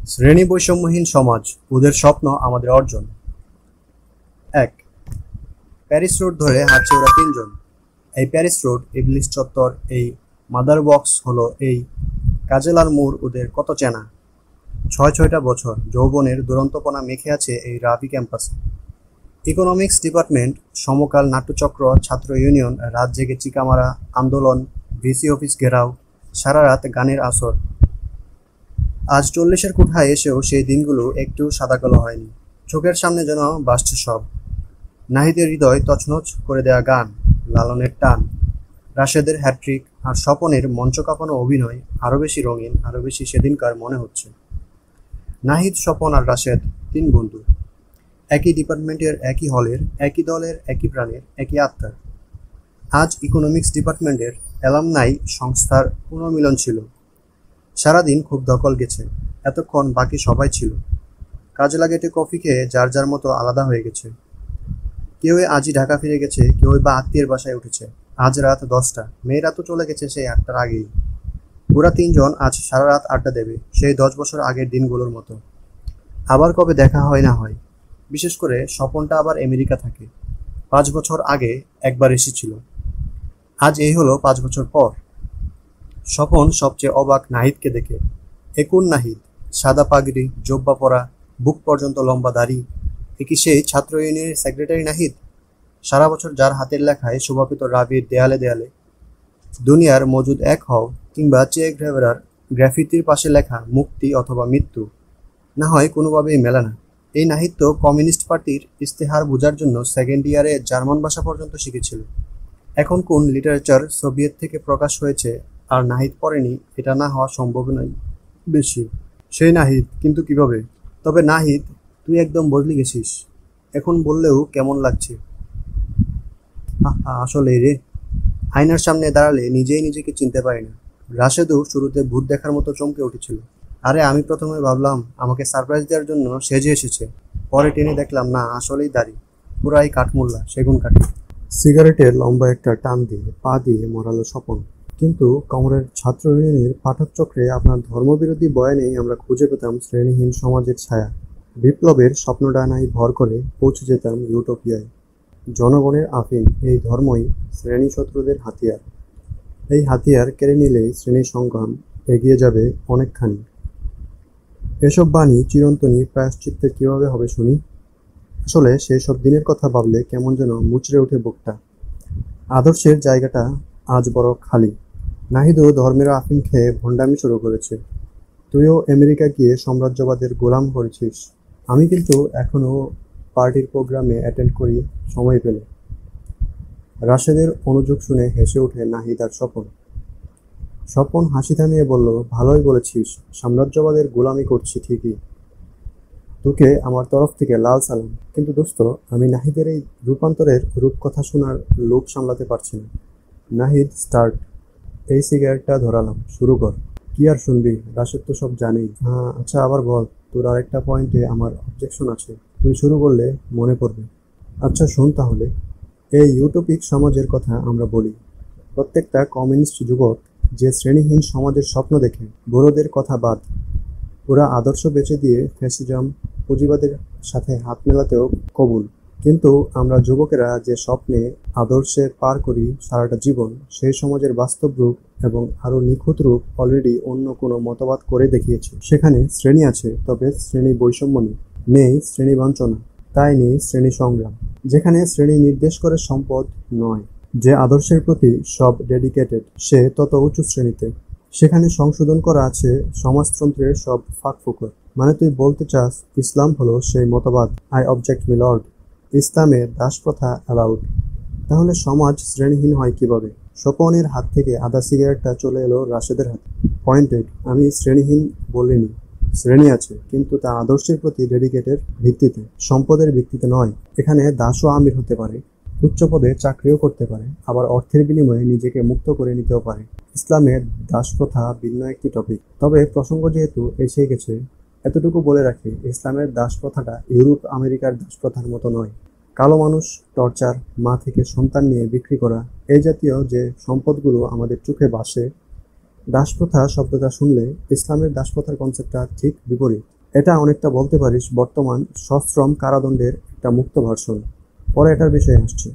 শ্রেণী বৈষম্যহীন সমাজ, ওদের স্বপ্ন আমাদের অর্জন। ১. প্যারিস রোড ধরে হাঁটছে ওরা তিনজন। এই প্যারিস রোড, ইবলিস চত্বর, এই মাদার বক্স হলো এই কাজেলার মোড় ওদের কত চেনা। ছয়টা বছর যৌবনের দুরন্তপনা মেখে আছে এই রাবি ক্যাম্পাসে। ইকোনমিক্স ডিপার্টমেন্ট, সমকাল নাট্যচক্র, ছাত্র ইউনিয়ন, রাত জেগে চিকামারা, আন্দোলন, ভিসি অফিস ঘেরাও, সারা রাত গানের আসর। আজ 40-এর কোঠায় এসেও সেই দিনগুলো একটু সাদাকালো হয়নি। চোখের সামনে যেন ভাসছে সব। নাহিদের হৃদয় তছনছ করে দেয়া গান, লালনের টান, রাশেদের হ্যাট্রিক, আর স্বপনের মঞ্চ কাঁপানো অভিনয় আরও বেশি রঙিন, আরও বেশি সেদিনকার মনে হচ্ছে। নাহিদ, স্বপন আর রাশেদ তিন বন্ধু, একই ডিপার্টমেন্টের, একই হলের, একই দলের, একই প্রাণের, একই আত্মার। আজ ইকোনমিক্স ডিপার্টমেন্টের অ্যালামনাই সংস্থার পুনর্মিলন ছিল। সারাদিন খুব ধকল গেছে। এতক্ষণ বাকি সবাই ছিল। কাজলা গেটে কফি খেয়ে যার যার মতো আলাদা হয়ে গেছে। কেউ আজই ঢাকা ফিরে গেছে, কেউ বা আত্মীয়ের বাসায় উঠেছে। আজ রাত 10টা, মেয়েরা তো চলে গেছে সেই 8টার আগেই। ওরা তিনজন আজ সারা রাত আড্ডা দেবে, সেই 10 বছর আগের দিনগুলোর মতো। আবার কবে দেখা হয় না হয়। বিশেষ করে স্বপনটা আবার আমেরিকা থাকে। 5 বছর আগে একবার এসেছিল। আজ এই হলো 5 বছর পর। স্বপন সবচেয়ে অবাক নাহিদকে দেখে। কোন নাহিদ? সাদা পাগড়ি, জোব্বা পরা, বুক পর্যন্ত লম্বা দাড়ি। এ কি সেই ছাত্র ইউনিয়নের সেক্রেটারি নাহিদ? সারা বছর যার হাতের লেখায় শোভাপিত রাবির দেয়ালে দেয়ালে দুনিয়ার মজুদ এক হও, কিংবা চে গ্রেভেরার গ্রাফিতির পাশে লেখা মুক্তি অথবা মৃত্যু না হয় কোনোভাবেই মেলে না। এই নাহিদ তো কমিউনিস্ট পার্টির ইস্তেহার বোঝার জন্য সেকেন্ড ইয়ারে জার্মান ভাষা পর্যন্ত শিখেছিল। এখন কোন লিটারেচার সোভিয়েত থেকে প্রকাশ হয়েছে আর নাহিদ পড়েনি, এটা না হওয়া সম্ভব নয় বেশি। সেই নাহিদ, কিন্তু কিভাবে? তবে নাহিদ, তুই একদম বদলে গেছিস। এখন বললেও কেমন লাগছে। আসলে রে, আয়নার সামনে দাঁড়ালে নিজেই নিজেকে চিনতে পারি না। রাশেদও শুরুতে ভূত দেখার মতো চমকে উঠেছিল। আরে আমি প্রথমে ভাবলাম আমাকে সারপ্রাইজ দেওয়ার জন্য সেজে এসেছে। পরে টেনে দেখলাম না, আসলেই দাড়ি, পুরাই কাঠমোল্লা, সেগুন কাঠি। সিগারেটের লম্বা একটা টান দিয়ে পা দিয়ে মরালো স্বপন। কিন্তু কমরের ছাত্র ইউনিয়নের পাঠক চক্রে আপনার ধর্মবিরোধী বয়ানেই আমরা খুঁজে পেতাম শ্রেণীহীন সমাজের ছায়া। বিপ্লবের স্বপ্নডানায় ভর করে পৌঁছে যেতাম ইউটোপিয়ায়। জনগণের আফিম, এই ধর্মই শ্রেণী শত্রুদের হাতিয়ার। এই হাতিয়ার কেড়ে নিলেই শ্রেণী সংগ্রাম এগিয়ে যাবে অনেকখানি। এসব বাণী চিরন্তনী প্রায়শ্চিত্তের কীভাবে হবে শুনি। আসলে সেই সব দিনের কথা ভাবলে কেমন যেন মুচড়ে ওঠে বুকটা। আদর্শের জায়গাটা আজ বড় খালি। নাহিদও ধর্মের আফিম খেয়ে ভণ্ডামি শুরু করেছে। তুইও আমেরিকা গিয়ে সাম্রাজ্যবাদের গোলাম করেছিস। আমি কিন্তু এখনও পার্টির প্রোগ্রামে অ্যাটেন্ড করি সময় পেলে। রাশেদের অনুযোগ শুনে হেসে ওঠে নাহিদ আর স্বপন। স্বপন হাসি থামিয়ে বলল, ভালোই বলেছিস, সাম্রাজ্যবাদের গোলামি করছি ঠিকই। তোকে আমার তরফ থেকে লাল সালাম। কিন্তু দোস্ত, আমি নাহিদের এই রূপান্তরের রূপকথা শোনার লোভ সামলাতে পারছি না। নাহিদ, স্টার্ট। এই সিগারেটটা ধরালাম, শুরু কর। কি আর শুনবি, রাশেদ তো সব জানেই। হ্যাঁ আচ্ছা, আবার বল। তোর আরেকটা পয়েন্টে আমার অবজেকশন আছে। তুই শুরু করলে মনে পড়বে। আচ্ছা শোন তাহলে। এই ইউটোপিক সমাজের কথা আমরা বলি। প্রত্যেকটা কমিউনিস্ট যুবক যে শ্রেণীহীন সমাজের স্বপ্ন দেখে, বড়দের কথা বাদ, ওরা আদর্শ বেছে দিয়ে ফ্যাসিজম, পুঁজিবাদের সাথে হাত মেলাতেও কবুল। কিন্তু আমরা যুবকেরা যে স্বপ্নে আদর্শে পার করি সারাটা জীবন, সেই সমাজের বাস্তব রূপ এবং আরও নিখুঁত রূপ অলরেডি অন্য কোনো মতবাদ করে দেখিয়েছে। সেখানে শ্রেণী আছে, তবে শ্রেণী বৈষম্য নেই। নেই শ্রেণী বঞ্চনা, তাই নেই শ্রেণী সংগ্রাম। যেখানে শ্রেণী নির্দেশ করে সম্পদ নয়, যে আদর্শের প্রতি সব ডেডিকেটেড, সে তত উঁচু শ্রেণীতে। সেখানে সংশোধন করা আছে সমাজতন্ত্রের সব ফাঁকফোকর। মানে তুই বলতে চাস ইসলাম হলো সেই মতবাদ? I object me lord. ইসলামে দাসপ্রথা অ্যালাউড। তাহলে সমাজ শ্রেণীহীন হয় কিভাবে? স্বপনের হাত থেকে আধা সিগারেটটা চলে এলো রাশেদের হাতে। পয়েন্টেড। আমি শ্রেণীহীন বলিনি। শ্রেণী আছে, কিন্তু তা আদর্শের প্রতি ডেডিকেটের ভিত্তিতে, সম্পদের ভিত্তিতে নয়। এখানে দাসও আমির হতে পারে, উচ্চ পদে চাকরিও করতে পারে, আবার অর্থের বিনিময়ে নিজেকে মুক্ত করে নিতেও পারে। ইসলামের দাসপ্রথা ভিন্ন একটি টপিক। তবে প্রসঙ্গ যেহেতু এসে গেছে, এতটুকু বলে রাখি, ইসলামের দাসপ্রথাটা ইউরোপ আমেরিকার দাসপ্রথার মতো নয়। কালো মানুষ, টর্চার, মা থেকে সন্তান নিয়ে বিক্রি করা, এই জাতীয় যে সম্পদগুলো আমাদের চোখে ভাসে, দাসপ্রথা শব্দটা শুনলে ইসলামের দাসপ্রথার কনসেপ্টটা ঠিক বিপরীত। এটা অনেকটা বলতে পারিস বর্তমান সশ্রম কারাদণ্ডের একটা মুক্ত ভার্সন। পরে এটার বিষয়ে আসছে।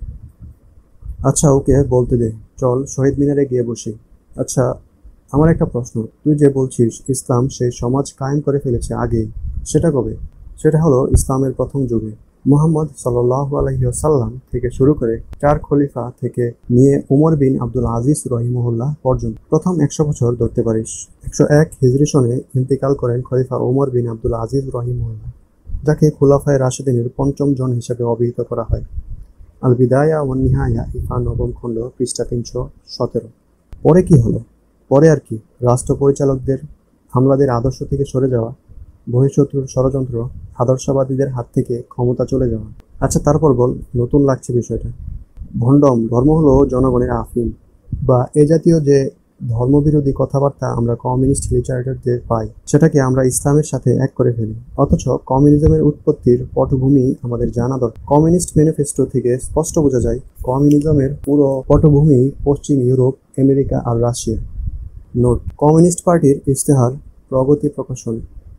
আচ্ছা ওকে বলতে দে, চল শহীদ মিনারে গিয়ে বসি। আচ্ছা, আমার একটা প্রশ্ন, তুই যে বলছিস ইসলাম সেই সমাজ কায়েম করে ফেলেছে আগে, সেটা কবে? সেটা হলো ইসলামের প্রথম যুগে মুহাম্মদ সাল্লাল্লাহু আলাইহি ওয়াসাল্লাম থেকে শুরু করে 4 খলিফা থেকে নিয়ে উমর বিন আব্দুল আজিজ রহিমহুল্লাহ পর্যন্ত প্রথম 100 বছর ধরতে পারিস। 101 হিজরি সনে ইন্তেকাল করেন খলিফা উমর বিন আব্দুল আজিজ রহিমহুল্লাহ, যাকে খুলাফায়ে রাশিদিনের পঞ্চম জন হিসেবে অভিহিত করা হয়। আল বিদায়া ওয়ান নিহায়া ইফা নবম খণ্ড পৃষ্ঠা 317। পরে কি হলো? পরে আর কি, রাষ্ট্র পরিচালকদের হামলাদের আদর্শ থেকে সরে যাওয়া, বহিঃশত্রুর ষড়যন্ত্র, আদর্শবাদীদের হাত থেকে ক্ষমতা চলে যাওয়া। আচ্ছা তারপর বল, নতুন লাগছে বিষয়টা। ভণ্ডম ধর্ম হলো জনগণের আফিম, বা এ জাতীয় যে ধর্মবিরোধী কথাবার্তা আমরা কমিউনিস্ট লিটারেচারদের পাই, সেটাকে আমরা ইসলামের সাথে এক করে ফেলি। অথচ কমিউনিজমের উৎপত্তির পটভূমি আমাদের জানা দরকার। কমিউনিস্ট ম্যানিফেস্টো থেকে স্পষ্ট বোঝা যায় কমিউনিজমের পুরো পটভূমি পশ্চিম ইউরোপ, আমেরিকা আর রাশিয়া। নোট: কমিউনিস্ট পার্টির ইশতেহার, প্রগতি প্রকাশন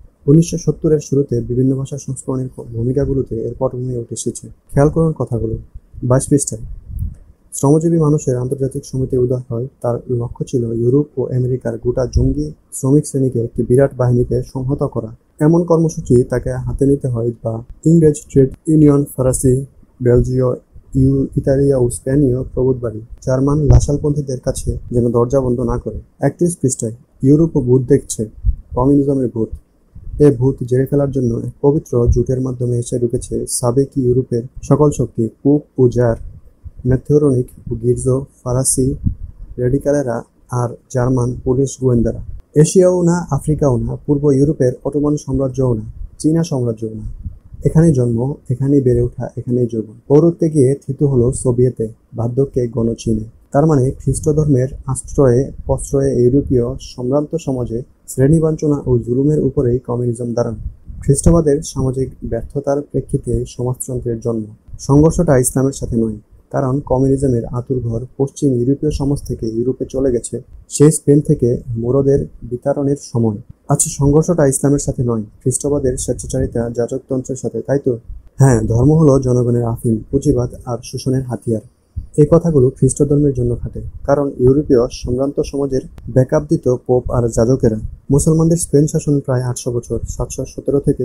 1970-এর শুরুতে বিভিন্ন ভাষা সংস্করণের ভূমিকাগুলোতে এর পটভূমি উঠে এসেছে। খেয়াল করুন কথাগুলো। 22 পৃষ্ঠায় শ্রমজীবী মানুষের আন্তর্জাতিক সমিতির উদয় হয়। তার লক্ষ্য ছিল ইউরোপ ও আমেরিকার গোটা জঙ্গি শ্রমিক শ্রেণীকে একটি বিরাট বাহিনীতে সংহত করা। এমন কর্মসূচি তাকে হাতে নিতে হয় বা ইংরেজ ট্রেড ইউনিয়ন, ফরাসি, বেলজীয়, ইতালীয় ও স্পেনীয় প্রভুতবাড়ি, জার্মান লাসালপন্থীদের কাছে যেন দরজা বন্ধ না করে। 31 পৃষ্ঠায় ইউরোপও ভূত দেখছে, কমিউনিজমের ভূত। এ ভূত জেরে ফেলার জন্য এক পবিত্র জোটের মাধ্যমে এসে ঢুকেছে সাবেক ইউরোপের সকল শক্তি, পোপ ও জার, ম্যাথেরনিক ও গির্জো, ফরাসি রেডিকালেরা আর জার্মান পুলিশ গোয়েন্দারা। এশিয়াও না, আফ্রিকাও না, পূর্ব ইউরোপের অটোমান সাম্রাজ্যও না, চীনা সাম্রাজ্যও না। এখানেই জন্ম, এখানেই বেড়ে ওঠা, এখানেই যৌবন। পৌরত্বে গিয়ে থিতু হলো সোভিয়েতে, বার্ধক্যে গণচীনে। তার মানে খ্রিস্ট ধর্মের আশ্রয়ে প্রশ্রয়ে ইউরোপীয় সম্ভ্রান্ত সমাজে শ্রেণীবঞ্চনা ও জুলুমের উপরেই কমিউনিজম দাঁড়ানো। খ্রিস্টবাদের সামাজিক ব্যর্থতার প্রেক্ষিতে সমাজতন্ত্রের জন্ম। সংঘর্ষটা ইসলামের সাথে নয়, কারণ কমিউনিজমের আঁতুড়ঘর পশ্চিম ইউরোপীয় সমাজ থেকে ইউরোপে চলে গেছে সেই স্পেন থেকে মোরদের বিতাড়নের সময়। আচ্ছা, সংঘর্ষটা ইসলামের সাথে নয়, খ্রিস্টবাদের স্বেচ্ছাচারিতা যাজকতন্ত্রের সাথে, তাই তো? হ্যাঁ, ধর্ম হলো জনগণের আফিম, পুঁজিবাদ আর শোষণের হাতিয়ার। এই কথাগুলো খ্রিস্ট ধর্মের জন্য খাটে, কারণ ইউরোপীয় সম্ভ্রান্ত সমাজের ব্যাকআপ দিত পোপ আর যাজকেরা। মুসলমানদের স্পেন শাসন প্রায় 800 বছর, 717 থেকে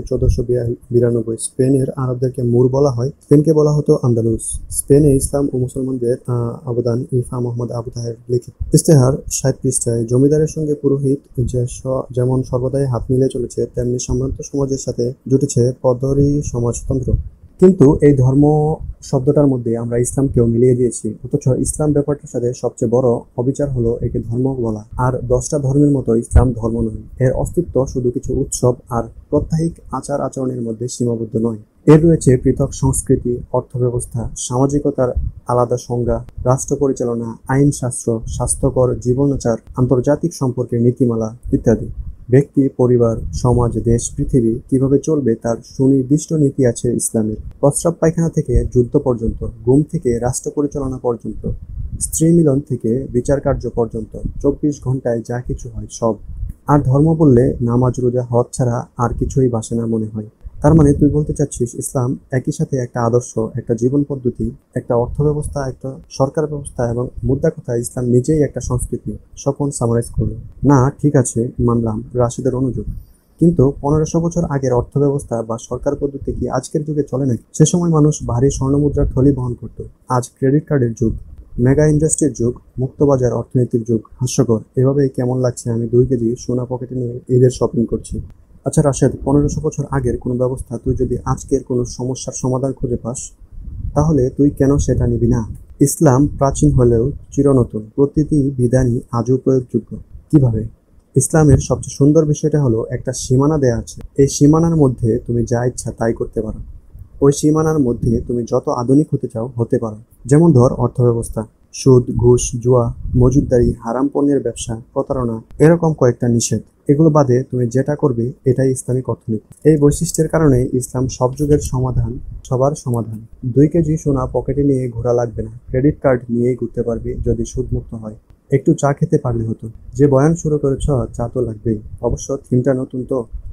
1492। স্পেনের আরবদেরকে মুর বলা হয়, স্পেনকে বলা হতো আন্দালুস। স্পেনে ইসলাম ও মুসলমানদের অবদান ইফা মোহাম্মদ আবু তাহের লিখিত ইশতেহার 60 পৃষ্ঠায়। জমিদারের সঙ্গে পুরোহিত যেমন সর্বদাই হাত মিলিয়ে চলেছে, তেমনি সম্ভ্রান্ত সমাজের সাথে জুটেছে পদরি সমাজতন্ত্র। কিন্তু এই ধর্ম শব্দটার মধ্যে আমরা ইসলামকেও মিলিয়ে দিয়েছি। অথচ ইসলাম ব্যাপারটার সাথে সবচেয়ে বড় অবিচার হলো একে ধর্ম বলা। আর 10টা ধর্মের মতো ইসলাম ধর্ম নয়। এর অস্তিত্ব শুধু কিছু উৎসব আর প্রাত্যহিক আচার আচরণের মধ্যে সীমাবদ্ধ নয়। এর রয়েছে পৃথক সংস্কৃতি, অর্থব্যবস্থা, সামাজিকতার আলাদা সংজ্ঞা, রাষ্ট্র পরিচালনা, আইনশাস্ত্র, স্বাস্থ্যকর জীবনাচার, আন্তর্জাতিক সম্পর্কের নীতিমালা ইত্যাদি। ব্যক্তি, পরিবার, সমাজ, দেশ, পৃথিবী কিভাবে চলবে তার সুনির্দিষ্ট নীতি আছে ইসলামের। প্রস্রাব পায়খানা থেকে যুদ্ধ পর্যন্ত, ঘুম থেকে রাষ্ট্র পরিচালনা পর্যন্ত, স্ত্রী মিলন থেকে বিচার কার্য পর্যন্ত 24 ঘন্টায় যা কিছু হয় সব। আর ধর্ম বললে নামাজ, রোজা, হজ ছাড়া আর কিছুই বাসে না মনে হয়। তার মানে তুই বলতে চাচ্ছিস ইসলাম একই সাথে একটা আদর্শ, একটা জীবন পদ্ধতি, একটা অর্থব্যবস্থা, একটা সরকার ব্যবস্থা এবং মুদ্রা কথা ইসলাম নিজেই একটা সংস্কৃতি। স্বপন সামারাইজ করলো। না, ঠিক আছে, মানলাম রাশিদের অনুযোগ, কিন্তু 1500 বছর আগের অর্থব্যবস্থা বা সরকার পদ্ধতি কি আজকের যুগে চলে নাকি? সে সময় মানুষ ভারী স্বর্ণমুদ্রার থলি বহন করত। আজ ক্রেডিট কার্ডের যুগ, মেগা ইন্ডাস্ট্রির যুগ, মুক্তবাজার অর্থনীতির যুগ। হাস্যকর। এভাবেই কেমন লাগছে আমি 2 কেজি সোনা পকেটে নিয়ে ঈদের শপিং করছি। আচ্ছা রাশেদ, 1500 বছর আগের কোনো ব্যবস্থা তুই যদি আজকের কোনো সমস্যার সমাধান খুঁজে পাস, তাহলে তুই কেন সেটা নিবি না? ইসলাম প্রাচীন হলেও চিরনতুন, প্রতিটি বিধানই আজও প্রয়োগযোগ্য। কিভাবে? ইসলামের সবচেয়ে সুন্দর বিষয়টা হলো একটা সীমানা দেয়া আছে। এই সীমানার মধ্যে তুমি যা ইচ্ছা তাই করতে পারো। ওই সীমানার মধ্যে তুমি যত আধুনিক হতে চাও হতে পারো। যেমন ধর অর্থব্যবস্থা, সুদ, ঘুষ, জুয়া, মজুদদারি, হারাম পণ্যের ব্যবসা, প্রতারণা, এরকম কয়েকটা নিষেধ। এগুলো বাদে তুমি যেটা করবে এটাই ইসলামিক অর্থনীতি। এই বৈশিষ্ট্যের কারণে ইসলাম সব যুগের সমাধান, সবার সমাধান। 2 কেজি সোনা পকেটে নিয়ে ঘোরা লাগবে না, ক্রেডিট কার্ড নিয়েই ঘুরতে পারবি যদি সুদমুক্ত হয়। একটু চা খেতে পারলে হতো। যে বয়ান শুরু করেছ, চা তো লাগবেই। অবশ্য থিমটা নতুন তো,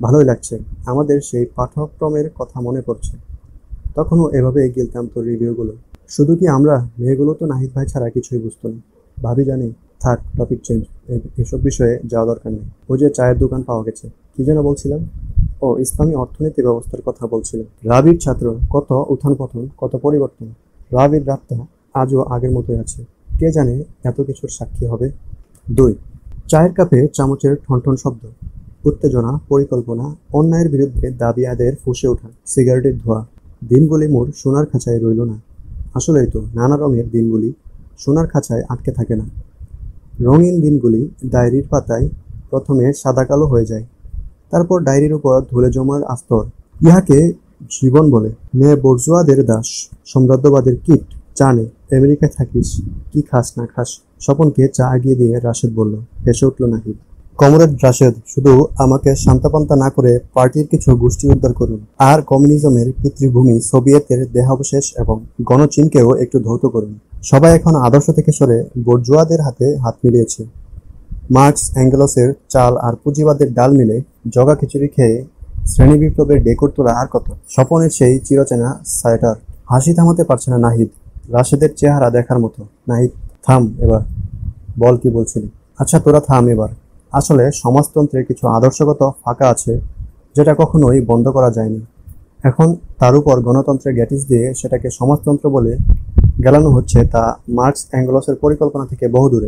ভালোই লাগছে। আমাদের সেই পাঠ্যক্রমের কথা মনে পড়ছে। তখনও এভাবে গিলতাম তোর রিভিউগুলো। শুধু কি আমরা, মেয়েগুলো তো নাহিদ ভাই ছাড়া কিছুই বুঝতো না। ভাবি জানি, থাক, টপিক চেঞ্জ, এসব বিষয়ে যাওয়া দরকার নেই। ওই যে চায়ের দোকান পাওয়া গেছে, কি যেন বলছিলাম? ও, ইসলামী অর্থনীতি ব্যবস্থার কথা বলছিলেন। রাবির ছাত্র, কত উত্থান পতন, কত পরিবর্তন। রাবির রাতটা আজও আগের মতোই আছে। কে জানে এত কিছুর সাক্ষী হবে। 2, চায়ের কাপে চামচের ঠনঠন শব্দ, উত্তেজনা, পরিকল্পনা, অন্যায়ের বিরুদ্ধে দাবি আদায়ের ফুঁসে ওঠা, সিগারেটের ধোঁয়া। দিনগুলি মোর সোনার খাঁচায় রইল না। আসলেই তো, নানা রঙের দিনগুলি সোনার খাঁচায় আটকে থাকে না। রঙিন দিনগুলি ডায়েরির পাতায় প্রথমে সাদা কালো হয়ে যায়, তারপর ডায়েরির উপর ধুলে জমার আস্তর। ইহাকে জীবন বলে। মেয়ে বর্জুয়াদের দাস, সাম্রাজ্যবাদের কীট। জানে আমেরিকায় থাকিস, কি খাস না খাস। স্বপনকে চা এগিয়ে দিয়ে রাশেদ বলল। হেসে উঠল নাহিদ। কমরেড রাশেদ, শুধু আমাকে শান্তাপান্তা না করে পার্টির কিছু গোষ্ঠী উদ্ধার করুন, আর কমিউনিজমের পিতৃভূমি সোভিয়েতের দেহাবশেষ এবং গণচীনকেও একটু ধৌত করুন। সবাই এখন আদর্শ থেকে সরে বর্জুয়াদের হাতে হাত মিলিয়েছে। মার্কস অ্যাঙ্গেলসের চাল আর পুঁজিবাদের ডাল মিলে জগা খিচুড়ি খেয়ে শ্রেণী বিপ্লবের ডেকর তোলা আর কত। স্বপনের সেই চিরচেনা সাইটার। হাসি থামাতে পারছে না নাহিদ। রাশেদের চেহারা দেখার মতো। নাহিদ, থাম এবার, বল কি বলছিলি। আচ্ছা তোরা থাম এবার। আসলে সমাজতন্ত্রের কিছু আদর্শগত ফাঁকা আছে, যেটা কখনোই বন্ধ করা যায়নি। এখন তার উপর গণতন্ত্রের গ্যাটিস দিয়ে সেটাকে সমাজতন্ত্র বলে গেলানো হচ্ছে, তা মার্কস অ্যাঙ্গেলসের পরিকল্পনা থেকে বহুদূরে।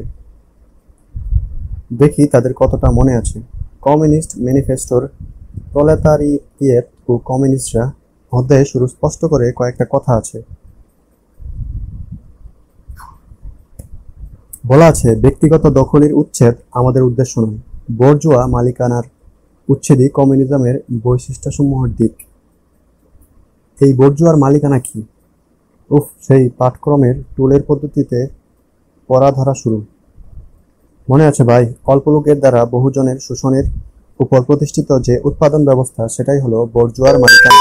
দেখি তাদের কতটা মনে আছে। কমিউনিস্ট ম্যানিফেস্টোর প্রলেতারিয়েট ও কমিউনিস্টরা অধ্যায়ে শুরু স্পষ্ট করে কয়েকটা কথা আছে। বলা আছে, ব্যক্তিগত দখলের উচ্ছেদ আমাদের উদ্দেশ্য নয়, বর্জুয়া মালিকানার উচ্ছেদই কমিউনিজমের বৈশিষ্ট্যসমূহের দিক। এই বর্জুয়ার মালিকানা কি? উফ, সেই পাঠক্রমের টুলের পদ্ধতিতে পড়া ধরা শুরু। মনে আছে ভাই, অল্প লোকের দ্বারা বহুজনের শোষণের উপর প্রতিষ্ঠিত যে উৎপাদন ব্যবস্থা, সেটাই হলো বর্জুয়ার মালিকানা।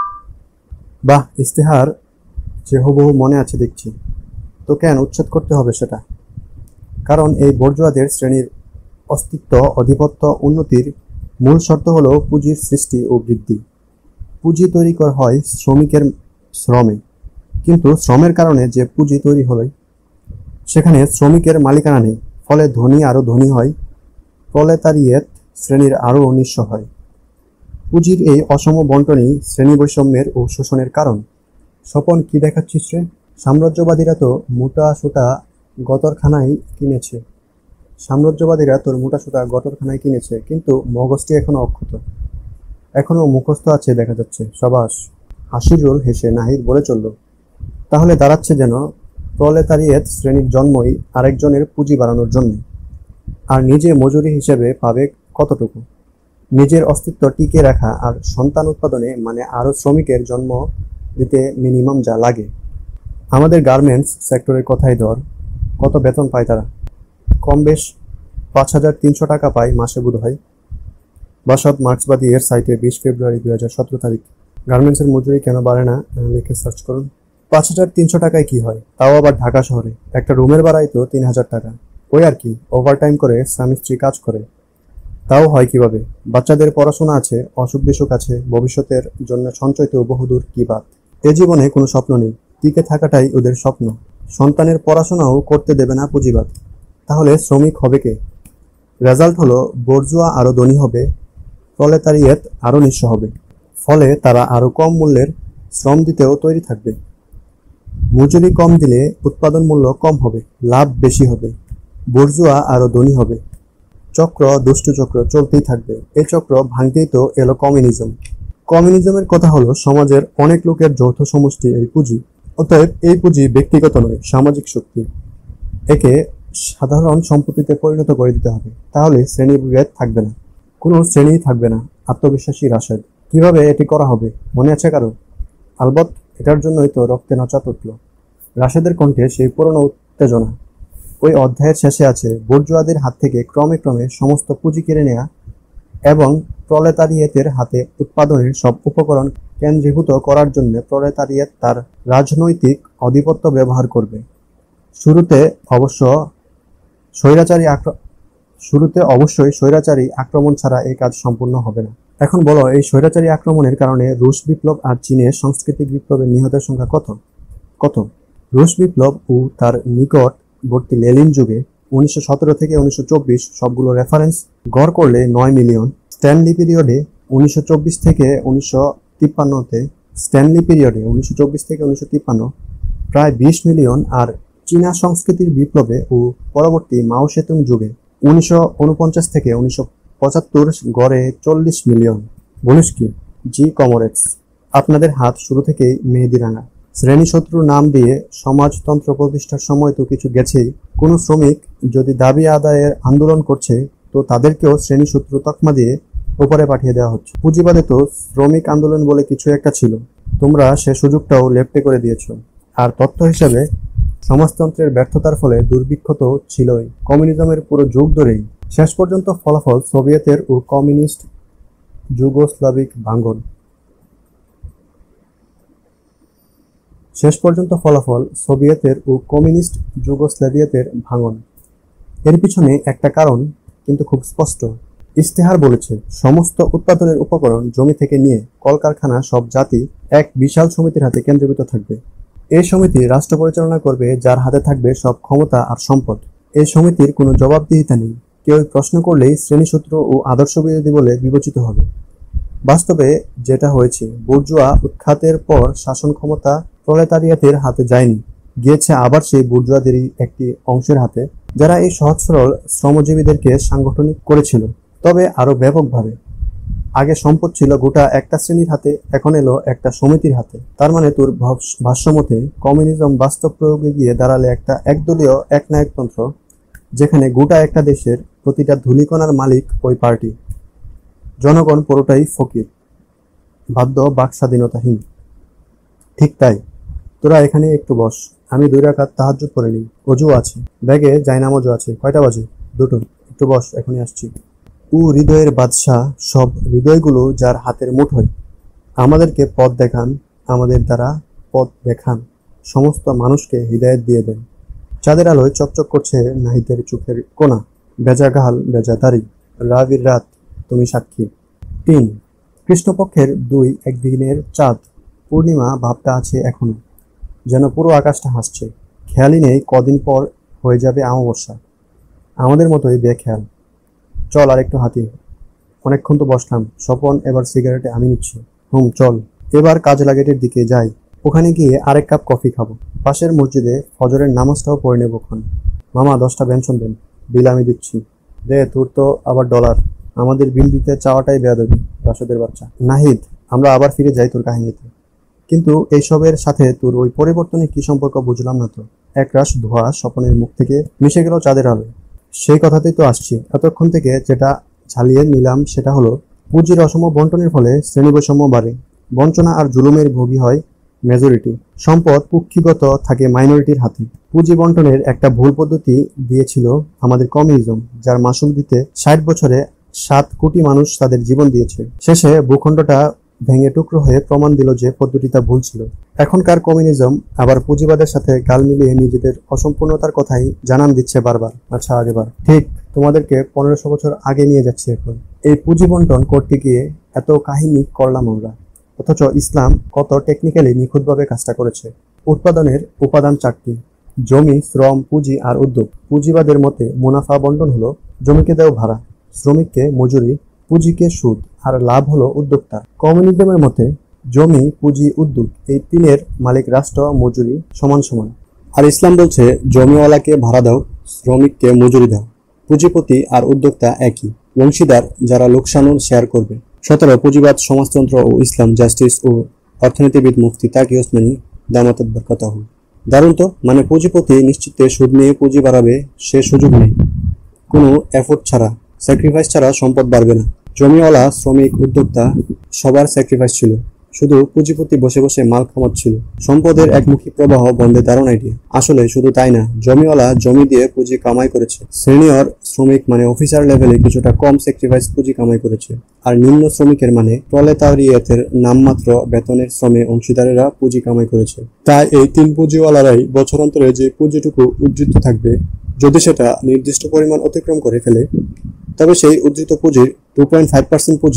বাহ, ইস্তেহার যে হুবহু মনে আছে দেখছি। তো কেন উচ্ছেদ করতে হবে সেটা? কারণ এই বর্জুয়াদের শ্রেণীর অস্তিত্ব, আধিপত্য, উন্নতির মূল শর্ত হলো পুঁজির সৃষ্টি ও বৃদ্ধি। পুঁজি তৈরি করা হয় শ্রমিকের শ্রমে, কিন্তু শ্রমের কারণে যে পুঁজি তৈরি হয় সেখানে শ্রমিকের মালিকানা নেই। ফলে ধনী আরও ধনী হয়, প্রলেতারিয়েট শ্রেণীর আরও নিঃস্ব হয়। পুঁজির এই অসম বন্টনই শ্রেণী বৈষম্যের ও শোষণের কারণ। স্বপন, কি দেখাচ্ছিস রে? সাম্রাজ্যবাদীরা তো মোটাসোটা গতরখানায় কিনেছে। সাম্রাজ্যবাদীরা তোর মোটাসোটা গতরখানায় কিনেছে, কিন্তু মগজটি এখনো অক্ষত, এখনো মুখস্থ আছে দেখা যাচ্ছে। সাবাস। হাসিরুল হেসে নাহিদ বলে চলল, তাহলে দাঁড়াচ্ছে যেন প্রলেতারিয়েট শ্রেণীর জন্মই আরেকজনের পুঁজি বাড়ানোর জন্য, আর নিজে মজুরি হিসেবে পাবে কতটুকু। নিজের অস্তিত্ব টিকে রাখা আর সন্তান উৎপাদনে মানে আরও শ্রমিকের জন্ম দিতে মিনিমাম যা লাগে। আমাদের গার্মেন্টস সেক্টরের কথাই ধর, কত বেতন পায় তারা? কম বেশ 5,300 টাকা পায় মাসে বোধ হয়। বাসদ মার্ক্সবাদী এর সাইটে 20 ফেব্রুয়ারি 2017 তারিখ। গার্মেন্টসের মজুরি কেন বাড়ে না লিখে সার্চ করুন। 5,300 টাকায় কি হয়? তাও আবার ঢাকা শহরে। একটা রুমের ভাড়াই তো 3,000 টাকা। ওই আর কি, ওভারটাইম করে স্বামী স্ত্রী কাজ করে। তাও হয় কিভাবে? বাচ্চাদের পড়াশোনা আছে, অসুখ বিসুখ আছে, ভবিষ্যতের জন্য সঞ্চয়তেও বহুদূর কি বাদ। এ জীবনে কোনো স্বপ্ন নেই, টিকে থাকাটাই ওদের স্বপ্ন। সন্তানের পড়াশোনাও করতে দেবে না পুঁজিবাদ। তাহলে শ্রমিক হবে কে? রেজাল্ট হলো বর্জুয়া আরও ধনী হবে, প্রলেতারিয়েট আরও নিঃস্ব হবে। ফলে তারা আরও কম মূল্যের শ্রম দিতেও তৈরি থাকবে। মজুরি কম দিলে উৎপাদন মূল্য কম হবে, লাভ বেশি হবে, বর্জুয়া আরও ধনী হবে। চক্র, দুষ্টু চক্র চলতেই থাকবে। এই চক্র ভাঙতেই তো এলো কমিউনিজম। কমিউনিজমের কথা হলো সমাজের অনেক লোকের যৌথ সমষ্টি এই পুঁজি। অতএব এই পুঁজি ব্যক্তিগত নয়, সামাজিক শক্তি। একে সাধারণ সম্পত্তিতে পরিণত করে দিতে হবে, তাহলে শ্রেণীভেদ থাকবে না, কোনো শ্রেণী থাকবে না। আত্মবিশ্বাসী রাশেদ। কিভাবে এটি করা হবে মনে আছে কারো? আলবৎ, এটার জন্যই তো রক্তে নচাত উঠল রাশেদের কণ্ঠে সেই পুরনো উত্তেজনা। ওই অধ্যায়ের শেষে আছে, বর্জুয়াদের হাত থেকে ক্রমে ক্রমে সমস্ত পুঁজি কেড়ে নেয়া এবং প্রলেতারিয়েতের হাতে উৎপাদনের সব উপকরণ কেন্দ্রীভূত করার জন্য প্রলেতারিয়েত তার রাজনৈতিক আধিপত্য ব্যবহার করবে। শুরুতে অবশ্যই স্বৈরাচারী আক্রমণ ছাড়া এই কাজ সম্পূর্ণ হবে না। এখন বলো, এই স্বৈরাচারী আক্রমণের কারণে রুশ বিপ্লব আর চীনের সাংস্কৃতিক বিপ্লবের নিহতের সংখ্যা কত? কত? রুশ বিপ্লব ও তার নিকটবর্তী লেনিন যুগে 1917 থেকে 1924 সবগুলো রেফারেন্স গড় করলে 9 মিলিয়ন। স্ট্যানলি পিরিয়ডে 1924 থেকে 1953 স্ট্যানলি পিরিয়ডে 1924 থেকে 1953 প্রায় 20 মিলিয়ন। আর চীনা সংস্কৃতির বিপ্লবে ও পরবর্তী মাও সেতুং যুগে 1949 থেকে 1975 গড়ে 40 মিলিয়ন। বলিস কি? জি কমরেডস, আপনাদের হাত শুরু থেকেই মেহেদি রাঙা। শ্রেণীশত্রু নাম দিয়ে সমাজতন্ত্র প্রতিষ্ঠার সময় তো কিছু গেছেই। কোনো শ্রমিক যদি দাবি আদায়ের আন্দোলন করছে তো তাদেরকেও শ্রেণীশত্রু তকমা দিয়ে উপরে পাঠিয়ে দেওয়া হচ্ছে। পুঁজিবাদে তো শ্রমিক আন্দোলন বলে কিছু একটা ছিল, তোমরা সে সুযোগটাও লেপ্টে করে দিয়েছো। আর তথ্য হিসেবে সমাজতন্ত্রের ব্যর্থতার ফলে দুর্ভিক্ষ তো ছিলই কমিউনিজমের পুরো যুগ ধরেই। শেষ পর্যন্ত ফলাফল সোভিয়েতের ও কমিউনিস্ট যুগোস্লাভিক ভাঙন। এর পিছনে একটা কারণ কিন্তু খুব স্পষ্ট। ইশতেহার বলেছে সমস্ত উৎপাদনের উপকরণ জমি থেকে নিয়ে কলকারখানা সব জাতি এক বিশাল সমিতির হাতে কেন্দ্রীভূত থাকবে। এই সমিতি রাষ্ট্র পরিচালনা করবে, যার হাতে থাকবে সব ক্ষমতা আর সম্পদ। এই সমিতির কোনো জবাবদিহিতা নেই। কেউ প্রশ্ন করলেই শ্রেণীশত্রু ও আদর্শ বিরোধী বলে বিবেচিত হবে। বাস্তবে যেটা হয়েছে, বুর্জোয়া উৎখাতের পর শাসন ক্ষমতা প্রলেতারিয়াতের হাতে যায়নি, গিয়েছে আবার সেই বুর্জোয়াদেরই একটি অংশের হাতে, যারা এই সহজ সরল শ্রমজীবীদেরকে সাংগঠনিক করেছিল, তবে আরো ব্যাপকভাবে। আগে সম্পদ ছিল গোটা একটা শ্রেণীর হাতে, এখন এলো একটা সমিতির হাতে। তার মানে তোর ভাষ্যমতে কমিউনিজম বাস্তব প্রয়োগে গিয়ে দাঁড়ালে একটা একদলীয় একনায়কতন্ত্র, যেখানে গোটা একটা দেশের প্রতিটা ধূলিকণার মালিক ওই পার্টি, জনগণ পুরোটাই ফকির, বাধ্য বাক স্বাধীনতাহীন। ঠিক তাই, তোরা এখানে একটু বস, আমি 2 রাকাত তাহাজ্জুদ পড়ে নিই। অজু আছে, ব্যাগে জায়নামাজও আছে। কয়টা বাজে? 2টো। একটু বস, এখনই আসছি। হৃদয়ের বাদশাহ, সব হৃদয়গুলো যার হাতের মুঠোয়, আমাদেরকে পথ দেখান, আমাদের দ্বারা পথ দেখান, সমস্ত মানুষকে হৃদায়ত দিয়ে দেন। চাঁদের আলোয় চকচক করছে নাহিদের চোখের কোনা, বেজা গাল বেজা দাড়ি, রাবির রাত তুমি সাক্ষী। 3 কৃষ্ণপক্ষের 2 একদিনের চাঁদ, পূর্ণিমা ভাবটা আছে এখনো, যেন পুরো আকাশটা হাসছে। খেয়ালই নেই কদিন পর হয়ে যাবে অমাবস্যা। আমাদের মতোই বেখেয়াল। চল আর একটু হাঁটি, অনেকক্ষণ তো বসলাম। স্বপন, এবার সিগারেটে আমি নিচ্ছি। চল, এবার কাজ লাগেটের দিকে যাই, ওখানে গিয়ে আরেক কাপ কফি খাবো। পাশের মসজিদে ফজরের নামাজটাও পড়ে নেব। মামা 10টা বেনশন দেন, বিল আমি দিচ্ছি। দে, তোর তো আবার ডলার, আমাদের বিল দিতে চাওয়াটাই বেয়াদবি, রাশেদের বাচ্চা। নাহিদ, আমরা আবার ফিরে যাই তোর কাহিনীতে, কিন্তু এইসবের সাথে তোর ওই পরিবর্তনের কি সম্পর্ক বুঝলাম না তো। একরাশ ধোঁয়া স্বপনের মুখ থেকে মিশে গেল চাঁদের আলোয়। সেই কথাতেই তো আসছি। এতক্ষণ থেকে যেটা ঝালিয়ে নিলাম সেটা হলো, পুঁজির অসম বন্টনের ফলে শ্রেণী বৈষম্য বাড়ে, বঞ্চনা আর জুলুমের ভোগী হয় মেজরিটি, সম্পদ কুক্ষিগত থাকে মাইনরিটির হাতে। পুঁজি বন্টনের একটা ভুল পদ্ধতি দিয়েছিল আমাদের কমিউনিজম, যার মাসুল দিতে 60 বছরে 7 কোটি মানুষ তাদের জীবন দিয়েছে। শেষে ভূখণ্ডটা ভেঙে টুকরো হয়ে প্রমাণ দিল যে পদ্ধতিটা ভুল ছিল। এখনকার কমিউনিজম আবার পুঁজিবাদের সাথে গাল মিলিয়ে নিজেদের অসম্পূর্ণতার কথাই জানান দিচ্ছে বারবার। আচ্ছা, আগেবার ঠিক তোমাদেরকে 1500 বছর আগে নিয়ে যাচ্ছে এখন। এই পুঁজি বন্টন করতে গিয়ে এত কাহিনী করলাম আমরা, অথচ ইসলাম কত টেকনিক্যালি নিখুঁতভাবে কাজটা করেছে। উৎপাদনের উপাদান 4টি: জমি, শ্রম, পুঁজি আর উদ্যোগ। পুঁজিবাদের মতে মুনাফা বন্টন হলো জমিকে দেও ভাড়া, শ্রমিককে মজুরি, পুঁজিকে সুদ, আর লাভ হলো উদ্যোক্তা। কমিউনিজমের মতে জমি, পুঁজি, উদ্যোগ এই 3-এর মালিক রাষ্ট্র, মজুরি সমান সমান। আর ইসলাম বলছে জমিওয়ালাকে ভাড়া দাও, শ্রমিককে মজুরি দাও, পুঁজিপতি আর উদ্যোক্তা একই, অংশীদার যারা লোকসানুল শেয়ার করবে। 17 পুঁজিবাদ, সমাজতন্ত্র ও ইসলাম, জাস্টিস ও অর্থনীতিবিদ মুফতি তাকি ওসমানী দামাত বরকাতাহু। দারুণ তো, মানে পুঁজিপতি নিশ্চিতে সুদ নিয়ে পুঁজি বাড়াবে, সে সুযোগ নেই। কোনো এফোর্ট ছাড়া, স্যাক্রিফাইস ছাড়া সম্পদ বাড়বে না। জমিওয়ালা, শ্রমিক, উদ্যোক্তা সবার স্যাক্রিফাইস ছিল, শুধু পুঁজিপতি বসে বসে মাল কামাচ্ছিল। সম্পদের একমুখী প্রবাহ বন্ধে দারুণ আইডিয়া। আসলে শুধু তাই না, জমিওয়ালা জমি দিয়ে পুঁজি কামাই করেছে, সিনিয়র শ্রমিক মানে অফিসার লেভেলে কিছুটা কম স্যাক্রিফাইস পুঁজি কামাই করেছে, আর নিম্ন শ্রমিকের মানে প্রলেতারিয়েতের নামমাত্র বেতনের শ্রমে অংশীদারেরা পুঁজি কামাই করেছে। তাই এই 3 পুঁজিওয়ালারাই বছরান্তরে যে পুঁজিটুকু উজ্জীবিত থাকবে, যদি সেটা নির্দিষ্ট পরিমাণ অতিক্রম করে ফেলে, তবে সেই উদ্ধৃত পুঁজির 2.5% পুঁজি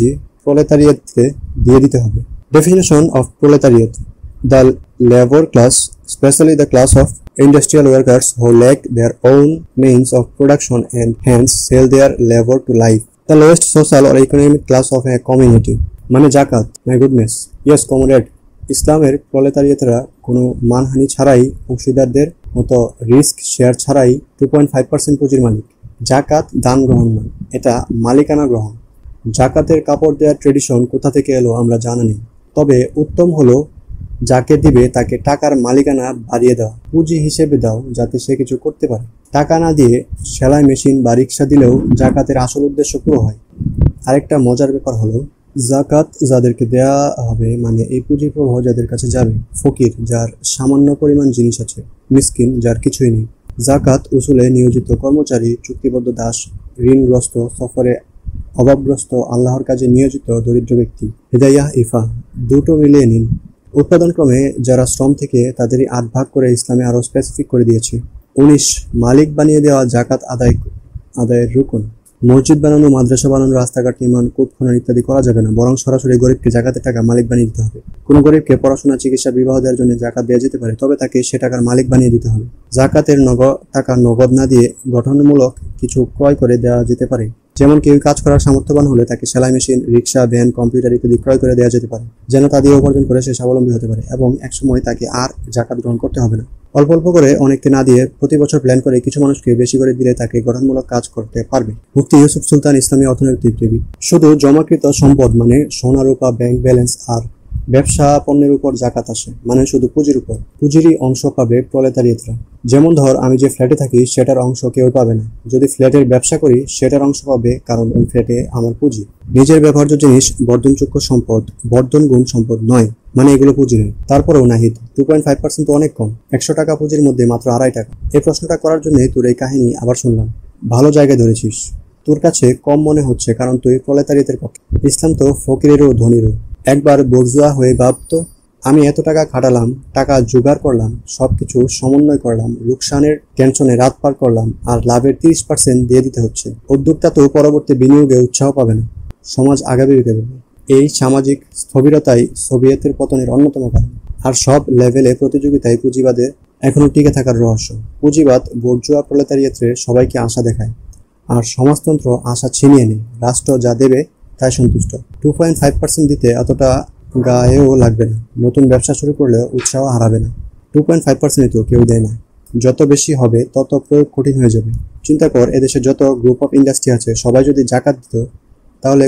প্রলেতারিয়েতকে দিয়ে দিতে হবে। Definition of proletariat: the labour class, specially the class of industrial workers who lack their own means of production and hence sell their labor to life. The lowest social or economic class of a community. মানে জাকাত। My goodness, yes comrade, ইসলামের প্রলেতারিয়েতরা কোনো মানহানি ছাড়াই অংশীদারদের মতো risk share ছাড়াই 2.5% পুঁজির মালিক। জাকাত দান গ্রহণ নয়, এটা মালিকানা গ্রহণ। জাকাতের কাপড় দেওয়ার ট্রেডিশন কোথা থেকে এলো আমরা জানা নেই, তবে উত্তম হলো যাকে দিবে তাকে টাকার মালিকানা বাড়িয়ে দাও, পুঁজি হিসেবে দাও যাতে সে কিছু করতে পারে। টাকা না দিয়ে সেলাই মেশিন বা রিক্সা দিলেও জাকাতের আসল উদ্দেশ্য পুরো হয়। আরেকটা মজার ব্যাপার হলো জাকাত যাদেরকে দেয়া হবে মানে এই পুঁজির প্রবাহ যাদের কাছে যাবে: ফকির যার সামান্য পরিমাণ জিনিস আছে, মিসকিন যার কিছুই নেই, জাকাত উসুলে নিয়োজিত কর্মচারী, চুক্তিবদ্ধ দাস, ঋণগ্রস্ত, সফরে অভাবগ্রস্ত, আল্লাহর কাজে নিয়োজিত দরিদ্র ব্যক্তি। হিদায়াহ ইফা, দুটো মিলিয়ে নিন। উৎপাদনক্রমে যারা শ্রম থেকে তাদেরই 8 ভাগ করে ইসলামে আরো স্পেসিফিক করে দিয়েছে। 19 মালিক বানিয়ে দেওয়া জাকাত আদায়ের রুকন। মসজিদ বানানো, মাদ্রাসা বানানো, রাস্তাঘাট নির্মাণ, কূপ খনন ইত্যাদি করা যাবে না, বরং সরাসরি গরিবকে জাকাতের টাকা মালিক বানিয়ে দিতে হবে। কোনো গরিবকে পড়াশোনা, চিকিৎসা, বিবাহ দেওয়ার জন্য জাকাত দেওয়া যেতে পারে, তবে তাকে সে টাকার মালিক বানিয়ে দিতে হবে। জাকাতের টাকা নগদ না দিয়ে গঠনমূলক কিছু ক্রয় করে দেওয়া যেতে পারে, যেমন কেউ কাজ করার সামর্থ্যবান হলে তাকে সেলাই মেশিন, রিক্সা, ভ্যান, কম্পিউটার ইত্যাদি ক্রয় করে দেওয়া যেতে পারে, যেন তা দিয়ে উপার্জন করে সে স্বাবলম্বী হতে পারে এবং একসময় তাকে আর জাকাত গ্রহণ করতে হবে না। অল্প অল্প করে অনেককে না দিয়ে প্রতি বছর প্ল্যান করে কিছু মানুষকে বেশি করে দিলে তাকে গঠনমূলক কাজ করতে পারবে। মুফতি ইউসুফ সুলতান, ইসলামী অর্থনীতিবিদ। শুধু জমাকৃত সম্পদ মানে সোনা রূপা, ব্যাংক ব্যালেন্স আর ব্যবসা পণ্যের উপর জাকাত আসে, মানে শুধু পুঁজির উপর। পুঁজিরই অংশ পাবে প্রলেতারিয়েতরা। যেমন ধর আমি যে ফ্ল্যাটে থাকি সেটার অংশ কেউ পাবে না, যদি ফ্ল্যাটের ব্যবসা করি সেটার অংশ পাবে, কারণ ওই ফ্ল্যাটে আমার পুঁজি। নিজের ব্যবহার্য জিনিস বর্ধনযোগ্য সম্পদ, বর্ধনগুণ সম্পদ নয়, মানে এগুলো পুঁজি নয়। তারপরেও নাহিদ 2.5% তো অনেক কম। 100 টাকা পুঁজির মধ্যে মাত্র 2.5 টাকা। এই প্রশ্নটা করার জন্য তোর এই কাহিনী আবার শুনলাম। ভালো জায়গায় ধরেছিস। তোর কাছে কম মনে হচ্ছে কারণ তুই প্রলেতারিয়েতের পক্ষে। ইসলাম তো ফকিরেরও ধনীরও। একবার বর্জুয়া হয়ে ভাবতো, আমি এত টাকা খাটালাম, টাকা জোগাড় করলাম, সবকিছু সমন্বয় করলাম, লোকসানের টেনশনে রাত পার করলাম, আর লাভের 30% দিয়ে দিতে হচ্ছে। উদ্যোক্তা তো পরবর্তী বিনিয়োগে উৎসাহ পাবে না, সমাজ আগাবে। এই সামাজিক স্থবিরতাই সোভিয়েতের পতনের অন্যতম কারণ। আর সব লেভেলে প্রতিযোগিতায় পুঁজিবাদের এখনো টিকে থাকার রহস্য। পুঁজিবাদ বর্জুয়া প্রলেতারিয়েতে সবাইকে আশা দেখায়, আর সমাজতন্ত্র আশা ছিনিয়ে নেয়। রাষ্ট্র যা দেবে তাই সন্তুষ্ট। 2.5% দিতে এতটা গায়েও লাগবে না, নতুন ব্যবসা শুরু করলেও উৎসাহ হারাবে না। 2.5% তো কেউ দেয় না, যত বেশি হবে তত প্রয়োগ কঠিন হয়ে যাবে। চিন্তা কর, এদেশে যত গ্রুপ অফ ইন্ডাস্ট্রি আছে সবাই যদি জাকাত দিত, তাহলে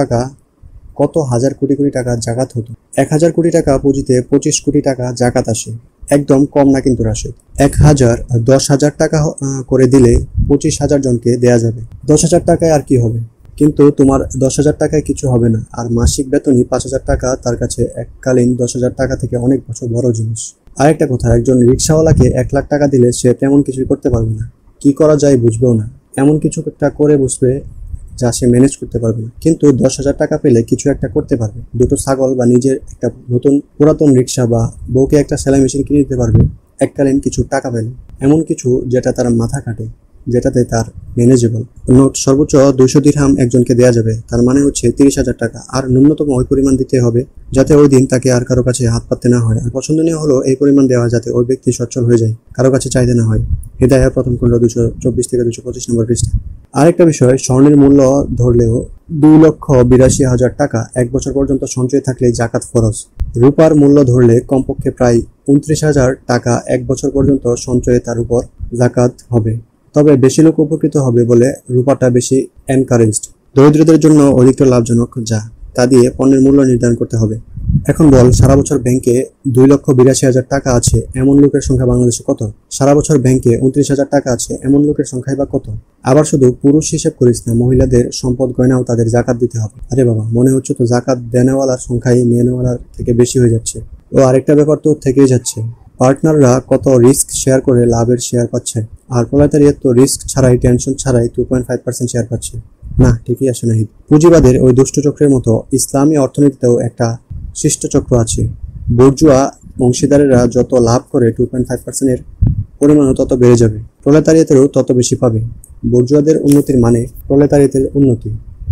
কত হাজার কোটি কোটি টাকা জাকাত হতো। 1000 কোটি টাকা পুঁজিতে 25 কোটি টাকা জাকাত আসে। একদম কম না কিন্তু রাশেদ। 10,000 টাকা করে দিলে 25,000 জনকে দেয়া যাবে। 10,000 টাকায় আর কি হবে? কিন্তু তোমার 10,000 টাকায় কিছু হবে না, আর মাসিক বেতনই 5,000 টাকা তার কাছে এককালীন 10,000 টাকা থেকে অনেক বড় জিনিস। আরেকটা কথা, একজন রিক্সাওয়ালাকে 1 লাখ টাকা দিলে সে তেমন কিছুই করতে পারবে না, কি করা যায় বুঝবেও না, এমন কিছু একটা করে বসবে যা সে ম্যানেজ করতে পারবে না। কিন্তু 10,000 টাকা পেলে কিছু একটা করতে পারবে, দুটো ছাগল বা নিজের একটা নতুন পুরাতন রিক্সা বা বউকে একটা সেলাই মেশিন কিনে দিতে পারবে এককালীন কিছু টাকা পেলে, এমন কিছু যেটা তার মাথা কাটে, যেটাতে তার ম্যানেজেবল। নোট সর্বোচ্চ 200 দিরহাম একজনকে দেওয়া যাবে, তার মানে হচ্ছে 30,000 টাকা, আর ন্যূনতম ওই পরিমাণ দিতে হবে যাতে ওই দিন তাকে আর কারো কাছে হাত পাততে না হয়। আর পছন্দনীয় হলো এই পরিমাণ দেওয়া যাতে ওই ব্যক্তি সচ্ছল হয়ে যায়, কারো কাছে চাইতে না হয়। হিদায়া প্রথম খণ্ড 224 থেকে 225 নম্বর পৃষ্ঠা। আরেকটা বিষয়, স্বর্ণের মূল্য ধরলেও 2,82,000 টাকা 1 বছর পর্যন্ত সঞ্চয় থাকলে জাকাত ফরজ। রূপার মূল্য ধরলে কমপক্ষে প্রায় 29,000 টাকা 1 বছর পর্যন্ত সঞ্চয়ে তার উপর জাকাত হবে। তবে বেশি লোক উপকৃত হবে বলে রূপাটা বেশি এনকারেজড। দরিদ্রদের জন্য অধিকতর লাভজনক, যা তা দিয়ে পণ্যের মূল্য নির্ধারণ করতে হবে। এখন বল, সারা বছর ব্যাংকে 2,82,000 টাকা আছে এমন লোকের সংখ্যা বাংলাদেশে কত? সারা বছর ব্যাংকে 29,000 টাকা আছে এমন লোকের সংখ্যাই বা কত? আবার শুধু পুরুষ হিসেব করিস না, মহিলাদের সম্পদ গয়নাও তাদের জাকাত দিতে হবে। আরে বাবা, মনে হচ্ছে তো জাকাত দেনেওয়ালার সংখ্যাই নেওয়ালার থেকে বেশি হয়ে যাচ্ছে। ও আরেকটা ব্যাপার তো থেকেই যাচ্ছে, পার্টনাররা কত রিস্ক শেয়ার করে লাভের শেয়ার পাচ্ছে, আর প্রলেতারিয়েত তো রিস্ক ছাড়াই, টেনশন ছাড়াই 2.5% শেয়ার পাচ্ছে। না, ঠিকই আসে নাহিদ। পুঁজিবাদের ওই দুষ্ট চক্রের মতো ইসলামী অর্থনীতিতেও একটা শিষ্ট চক্র আছে। বর্জুয়া অংশীদারেরা যত লাভ করে 2.5%-এর পরিমাণও তত বেড়ে যাবে, প্রলেতারিয়েতেরও তত বেশি পাবে। বর্জুয়াদের উন্নতির মানে প্রলেতারিয়েতের উন্নতি।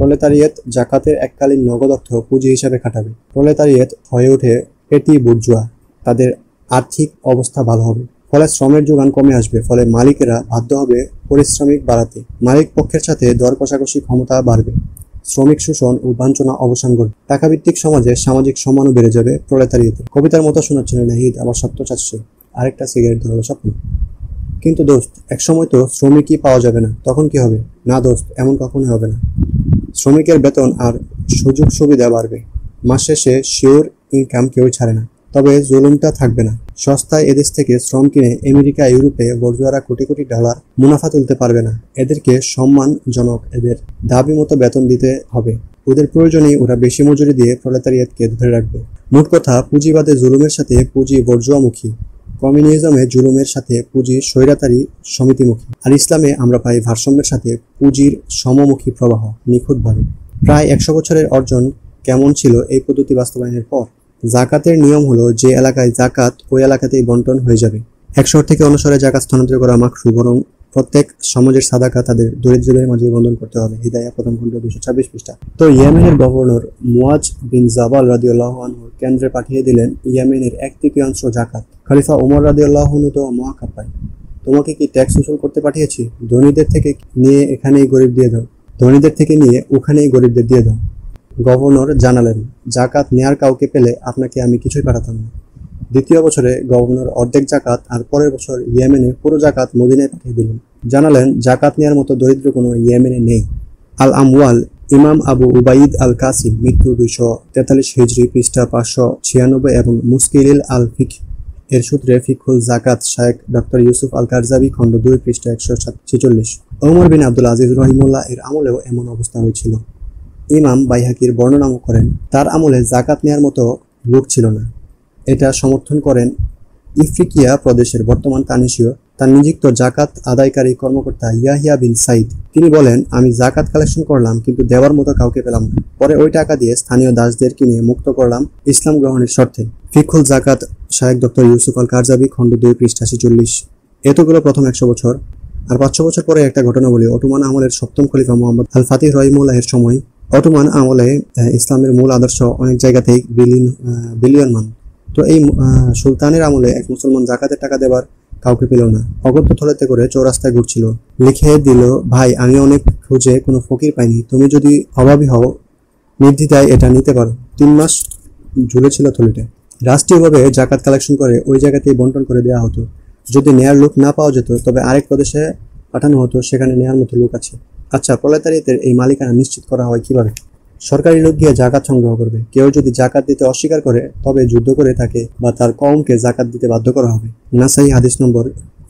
প্রলেতারিয়েত জাকাতের এককালীন নগদ অর্থ পুঁজি হিসাবে খাটাবে। প্রলেতারিয়েত হয়ে ওঠে পেটি বুর্জোয়া। তাদের আর্থিক অবস্থা ভালো হবে, ফলে শ্রমের যোগান কমে আসবে। ফলে মালিকেরা বাধ্য হবে পারিশ্রমিক বাড়াতে। মালিক পক্ষের সাথে দর কষাকষি ক্ষমতা বাড়বে। শ্রমিক শোষণ ও বাঞ্ছনা অবসান ঘটবে। টাকাভিত্তিক সমাজে সামাজিক সম্মানও বেড়ে যাবে প্রলেতারিয়েতে। কবিতার মতো শোনাচ্ছিল নাহিদ, আবার স্বপ্ন চাচ্ছে আরেকটা সিগারেট ধরালো স্বপ্ন। কিন্তু দোস্ত, একসময় তো শ্রমিকই পাওয়া যাবে না, তখন কি হবে? না দোস্ত, এমন কখনোই হবে না। শ্রমিকের বেতন আর সুযোগ সুবিধা বাড়বে। মাস শেষে শিওর ইনকাম কেউই ছাড়ে না, তবে জুলুমটা থাকবে না। সস্তায় এদেশ থেকে শ্রম কিনে আমেরিকা ইউরোপে বর্জুয়ারা কোটি কোটি ডলার মুনাফা তুলতে পারবে না। এদেরকে সম্মানজনক এদের দাবি মতো বেতন দিতে হবে। ওদের প্রয়োজনেই ওরা বেশি মজুরি দিয়ে প্রলেতারিয়েতকে ধরে রাখবে। মোট কথা, পুঁজিবাদে জুলুমের সাথে পুঁজি বর্জুয়ামুখী, কমিউনিজমে জুলুমের সাথে পুঁজি স্বৈরাচারী সমিতিমুখী, আর ইসলামে আমরা পাই ভারসাম্যের সাথে পুঁজির সমমুখী প্রবাহ নিখুঁতভাবে। প্রায় 100 বছরের অর্জন কেমন ছিল এই পদ্ধতি বাস্তবায়নের পর? জাকাতের নিয়ম হলো, যে এলাকায় জাকাত ওই এলাকাতেই বন্টন হয়ে যাবে। এক শহর থেকে অন্য শহরে জাকাত স্থানান্তর করা মাকরু, বরং প্রত্যেক সমাজের সাদাকা তাদের দরিদ্রদের মাঝে বন্ধন করতে হবে। হিদায়া প্রথম খণ্ড 226 পৃষ্ঠা। তো ইয়েমেনের গভর্নর মুয়াজ বিন জাবাল রাদিয়াল্লাহু আনহু কেন্দ্রে পাঠিয়ে দিলেন ইয়েমেনের 1/3 জাকাত। খলিফা ওমর রাদিয়াল্লাহু আনহু তো মহাকাপ্পায়, তোমাকে কি ট্যাক্স উসুল করতে পাঠিয়েছি? ধনীদের থেকে নিয়ে এখানেই গরিব দিয়ে দাও, ধনীদের থেকে নিয়ে ওখানেই গরিবদের দিয়ে দাও। গভর্নর জানালেন, জাকাত নেয়ার কাউকে পেলে আপনাকে আমি কিছুই পাঠাতাম না। দ্বিতীয় বছরে গভর্নর অর্ধেক জাকাত আর পরের বছর ইয়েমেনে পুরো জাকাত মদিনায় পাঠিয়ে দিলেন। জানালেন, জাকাত নেয়ার মতো দরিদ্র কোনো ইয়েমেনে নেই। আল আমওয়াল, ইমাম আবু উবাইদ আল কাসিম, মৃত্যু 243 হিজরি, পৃষ্ঠা 596, এবং মুস্কিলিল আল ফিক এর সূত্রে ফিকহুল জাকাত, শায়েখ ডক্টর ইউসুফ আল কারজাবি, খণ্ড 2, পৃষ্ঠা 146। ওমর বিন আব্দুল আজিজ রহিমুল্লাহ এর আমলেও এমন অবস্থা হয়েছিল। ইমাম বাইহাকির বর্ণনা করেন, তার আমলে জাকাত নেয়ার মতো লোক ছিল না। এটা সমর্থন করেন ইফ্রিকিয়া প্রদেশের বর্তমান তানিশীয় তার নিযুক্ত জাকাত আদায়কারী কর্মকর্তা ইয়াহিয়া বিন সাইদ। তিনি বলেন, আমি জাকাত কালেকশন করলাম, কিন্তু দেওয়ার মতো কাউকে পেলাম না। পরে ওই টাকা দিয়ে স্থানীয় দাসদের কিনে মুক্ত করলাম ইসলাম গ্রহণের শর্তে। ফিকহুল জাকাত, শায়েখ ডক্টর ইউসুফ আল কারজাবি, খণ্ড 2, পৃষ্ঠা 46। এতগুলো প্রথম 100 বছর। আর 500 বছর পরে একটা ঘটনা বলি। অটোমান আমলের সপ্তম খলিফা মোহাম্মদ আল ফাতিহ রহিমুল্লাহ এর সময় অটোমান আমলে ইসলামের মূল আদর্শ অনেক জায়গাতেই বিলিয়নমান। তো এই সুলতানের আমলে এক মুসলমান জাকাতের টাকা দেবার কাউকে পেল না। অগত্য থলেতে করে চৌরাস্তায় ঘুরছিল। লিখে দিল, ভাই, আমি অনেক খুঁজে কোনো ফকির পাইনি, তুমি যদি অভাবী হও নির্দ্বিধায় এটা নিতে পারো। 3 মাস ঝুলেছিল থলিটা। রাষ্ট্রীয়ভাবে জাকাত কালেকশন করে ওই জায়গাতেই বন্টন করে দেওয়া হতো। যদি নেয়ার লোক না পাওয়া যেত, তবে আরেক প্রদেশে পাঠানো হতো, সেখানে নেয়ার মতো লোক আছে। আচ্ছা, প্রলেতারিয়েতের এই মালিকানা নিশ্চিত করা হয় কিভাবে? সরকারি লোক গিয়ে জাকাত সংগ্রহ করবে। কেউ যদি জাকাত দিতে অস্বীকার করে, তবে যুদ্ধ করে তাকে বা তার কওমকে জাকাত দিতে বাধ্য করা হবে। নাসাই হাদিস নম্বর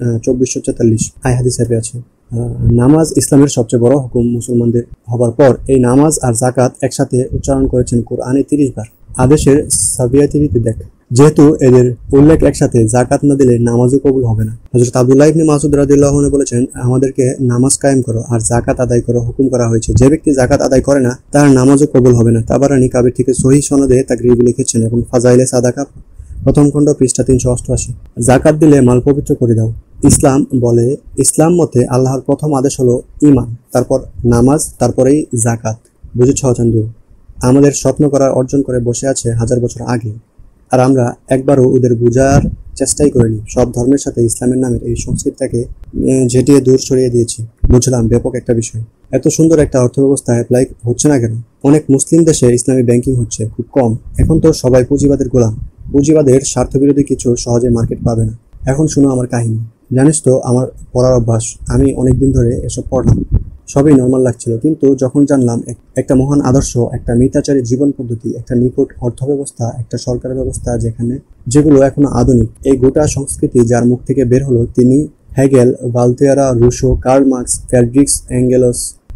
2444 হাদিস অ্যাপে আছে। নামাজ ইসলামের সবচেয়ে বড় হুকুম। মুসলমানদের হবার পর এই নামাজ আর জাকাত একসাথে উচ্চারণ করেছেন কোরআনে 30 বার। আদেশের সাবিয়াতিরিতে দেখ, যেহেতু এদের উল্লেখ একসাথে, জাকাত না দিলে নামাজও কবুল হবে না। হযরত আব্দুল্লাহ ইবনে মাসউদ রাদিয়াল্লাহু আনহু বলেছেন, আমাদেরকে নামাজ কায়েম করো আর জাকাত আদায় করো হুকুম করা হয়েছে। যে ব্যক্তি জাকাত আদায় করে না, তার নামাজও কবুল হবে না। তাবারানী কাবির থেকে সহিহ সনদে তাকরিব লিখেছেন, এবং ফাজাইলে সাদাকা প্রথম খণ্ড, পৃষ্ঠা 388। জাকাত দিলে মাল পবিত্র করে দাও। ইসলাম বলে, ইসলাম মতে আল্লাহর প্রথম আদেশ হলো ঈমান, তারপর নামাজ, তারপরেই জাকাত। বুঝেছ চান্দু? আমাদের স্বপ্ন করার অর্জন করে বসে আছে 1000 বছর আগে, আর আমরা একবারও ওদের বোঝার চেষ্টাই করিনি। সব ধর্মের সাথে ইসলামের নামের এই সংস্কৃতিটাকে ঝেঁটিয়ে দূর সরিয়ে দিয়েছি। বুঝলাম, ব্যাপক একটা বিষয়। এত সুন্দর একটা অর্থব্যবস্থা অ্যাপ্লাই হচ্ছে না কেন? অনেক মুসলিম দেশে ইসলামী ব্যাংকিং হচ্ছে, খুব কম। এখন তো সবাই পুঁজিবাদের গোলাম। পুঁজিবাদের স্বার্থবিরোধী কিছু সহজে মার্কেট পাবে না। এখন শুনো আমার কাহিনী। জানিস তো, আমার পড়ার অভ্যাস, আমি অনেকদিন ধরে এসব পড়লাম। সবই নর্মাল লাগছিল, কিন্তু যখন জানলাম একটা মহান আদর্শ, একটা মিতাচারী জীবন পদ্ধতি, একটা নিকট অর্থব্যবস্থা, একটা সরকার ব্যবস্থা যেগুলো এখনো আধুনিক, এই গোটা সংস্কৃতি যার মুখ থেকে বের হলো, তিনি Hegel, Voltaire, Rousseau, Karl Marx, Friedrichs Engels,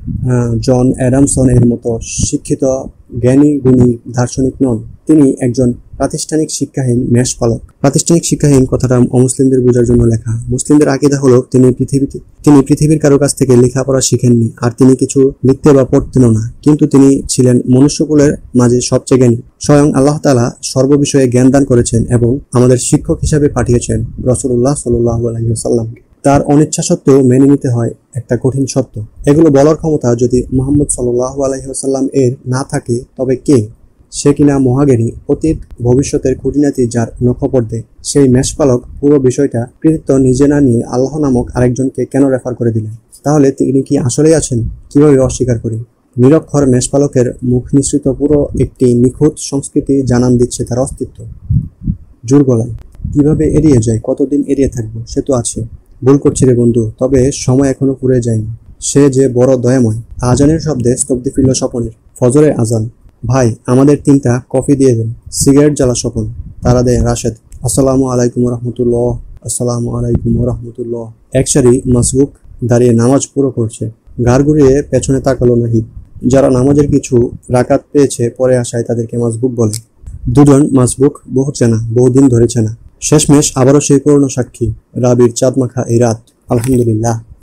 John Adamson এর মতো শিক্ষিত জ্ঞানী গুণী দার্শনিক নন। তিনি একজন প্রাতিষ্ঠানিক শিক্ষাহীন মেষপালক। প্রাতিষ্ঠানিক শিক্ষাহীন কথাটা অমুসলিমদের বোঝার জন্য লেখা। মুসলিমদের আকীদা হলো তিনি পৃথিবীর কারো কাছ থেকে লেখাপড়া শিখেননি, আর তিনি কিছু লিখতে বা পড়তেনও না, কিন্তু তিনি ছিলেন মনুষ্যকুলের মাঝে সবচেয়ে জ্ঞানী। স্বয়ং আল্লাহ তাআলা সর্ববিষয়ে জ্ঞান দান করেছেন এবং আমাদের শিক্ষক হিসাবে পাঠিয়েছেন রাসূলুল্লাহ সাল্লাল্লাহু আলাইহি ওয়াসাল্লামকে। তার অনিচ্ছা সত্ত্বেও মেনে নিতে হয় একটা কঠিন সত্য। এগুলো বলার ক্ষমতা যদি মুহাম্মদ সাল্লাল্লাহু আলাইহি ওয়াসাল্লাম এর না থাকে তবে কে? সে কিনা মহাজ্ঞানী, অতীত ভবিষ্যতের খুঁটিনাটি যার নখপর্দে। সেই মেষপালক পুরো বিষয়টা কৃতিত্ব নিজে না নিয়ে আল্লাহ নামক আরেকজনকে কেন রেফার করে দিলেন? তাহলে তিনি কি আসলেই আছেন? কিভাবে অস্বীকার করি? নিরক্ষর মেষপালকের মুখ নিঃসৃত পুরো একটি নিখুঁত সংস্কৃতি জানান দিচ্ছে তার অস্তিত্ব। জোর গলায় কিভাবে এড়িয়ে যায়? কতদিন এড়িয়ে থাকবো? সে তো আছে। ভুল করছি রে বন্ধু, তবে সময় এখনো পুড়ে যায়নি। সে যে বড় দয়াময়। আজানের শব্দে স্তব্ধ ফিরল স্বপনের। ফজরের আজান। ভাই, আমাদের 3টা কফি দিয়ে দেন। সিগারেট জ্বালা স্বপন। তারা দেয় রাশেদ। আসসালামু আলাইকুম রহমতুল্লাহ। আসসালামু আলাইকুম রহমতুল্লাহ। একসারি মাসবুক দাঁড়িয়ে নামাজ পুরো করছে। ঘাড় ঘুরিয়ে পেছনে তাকালো নাহিদ। যারা নামাজের কিছু রাকাত পেয়েছে পরে আসায় তাদেরকে মাসবুক বলে। দুজন মাসবুক বহু চেনা, বহুদিন ধরে চেনা। শেষমেশ আবারও সেই পুরনো সাক্ষী। রাবির চাঁদমাখা এই রাত। আলহামদুলিল্লাহ।